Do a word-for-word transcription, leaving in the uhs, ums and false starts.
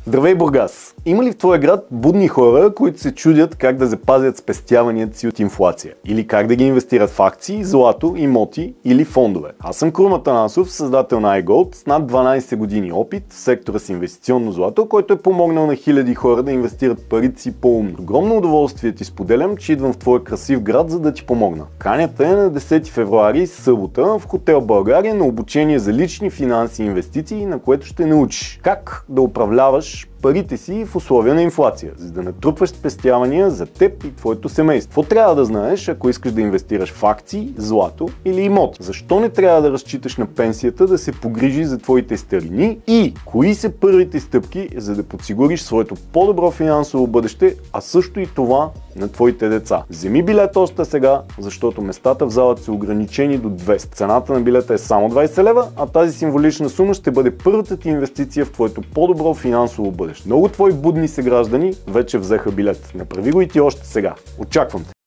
Здравей, Бургас! Има ли в твоя град будни хора, които се чудят как да запазят спестяванията си от инфлация? Или как да ги инвестират в акции, злато, имоти или фондове? Аз съм Крум Атанасов, създател на iGold с над дванадесет години опит в сектора с инвестиционно злато, който е помогнал на хиляди хора да инвестират парите си по-умно. Огромно удоволствие ти споделям, че идвам в твоя красив град, за да ти помогна. Канята е на десети февруари, събота, в хотел България на обучение за лични финанси и инвестиции, на което ще научиш как да управляваш парите си в условия на инфлация, за да натрупваш спестявания за теб и твоето семейство. Какво трябва да знаеш, ако искаш да инвестираш в акции, злато или имот? Защо не трябва да разчиташ на пенсията да се погрижи за твоите старини? И кои са първите стъпки, за да подсигуриш своето по-добро финансово бъдеще, а също и това на твоите деца? Вземи билет още сега, защото местата в залата са ограничени до двеста. Цената на билета е само двадесет лева, а тази символична сума ще бъде първата ти инвестиция в твоето по-добро финансово бъдеще. Много твои будни съграждани вече взеха билет. Направи го и ти още сега. Очаквам те!